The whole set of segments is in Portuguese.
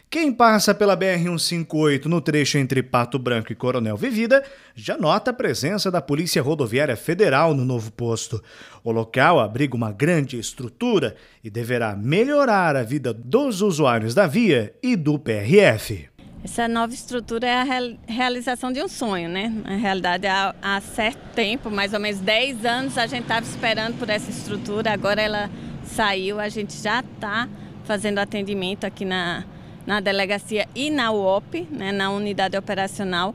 Quem passa pela BR-158 no trecho entre Pato Branco e Coronel Vivida já nota a presença da Polícia Rodoviária Federal no novo posto. O local abriga uma grande estrutura e deverá melhorar a vida dos usuários da via e do PRF. Essa nova estrutura é a realização de um sonho, né? Na realidade, há certo tempo, mais ou menos 10 anos, a gente estava esperando por essa estrutura, agora ela saiu, a gente já está fazendo atendimento aqui na delegacia e na UOP, né, na unidade operacional,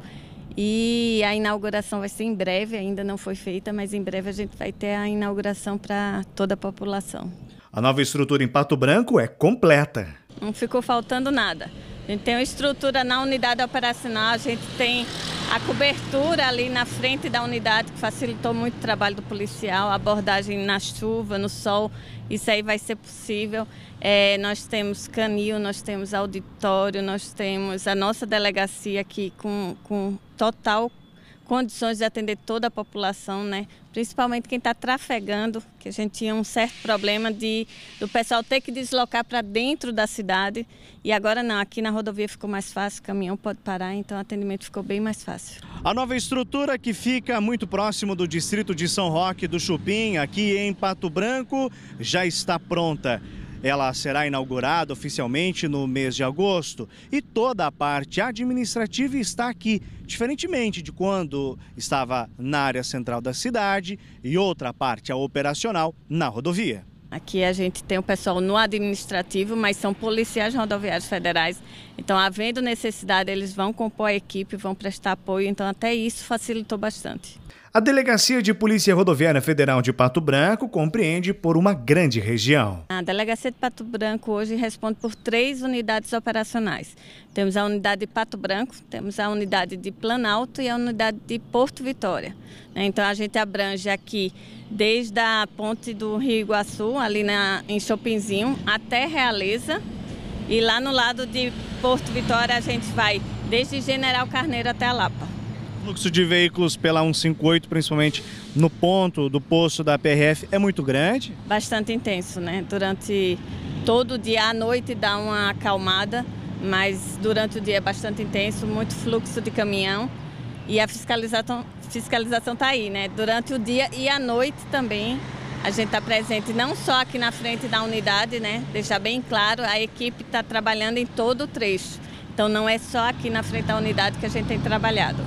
e a inauguração vai ser em breve, ainda não foi feita, mas em breve a gente vai ter a inauguração para toda a população. A nova estrutura em Pato Branco é completa. Não ficou faltando nada. A gente tem uma estrutura na unidade operacional, a gente tem a cobertura ali na frente da unidade, que facilitou muito o trabalho do policial, a abordagem na chuva, no sol, isso aí vai ser possível. Nós temos canil, nós temos auditório, nós temos a nossa delegacia aqui com total condições de atender toda a população, né? Principalmente quem está trafegando, que a gente tinha um certo problema do pessoal ter que deslocar para dentro da cidade, e agora não, aqui na rodovia ficou mais fácil, o caminhão pode parar, então o atendimento ficou bem mais fácil. A nova estrutura, que fica muito próximo do distrito de São Roque do Chupim, aqui em Pato Branco, já está pronta. Ela será inaugurada oficialmente no mês de agosto e toda a parte administrativa está aqui, diferentemente de quando estava na área central da cidade e outra parte, a operacional, na rodovia. Aqui a gente tem o pessoal no administrativo, mas são policiais rodoviários federais, então havendo necessidade eles vão compor a equipe, vão prestar apoio, então até isso facilitou bastante. A Delegacia de Polícia Rodoviária Federal de Pato Branco compreende por uma grande região. A Delegacia de Pato Branco hoje responde por 3 unidades operacionais. Temos a unidade de Pato Branco, temos a unidade de Planalto e a unidade de Porto Vitória. Então a gente abrange aqui desde a ponte do Rio Iguaçu, ali em Chopinzinho, até Realeza. E lá no lado de Porto Vitória a gente vai desde General Carneiro até a Lapa. O fluxo de veículos pela 158, principalmente no ponto do posto da PRF, é muito grande? Bastante intenso, né? Durante todo o dia, à noite dá uma acalmada, mas durante o dia é bastante intenso, muito fluxo de caminhão e a fiscalização está aí, né? Durante o dia e à noite também a gente está presente não só aqui na frente da unidade, né? Deixar bem claro, a equipe está trabalhando em todo o trecho. Então não é só aqui na frente da unidade que a gente tem trabalhado.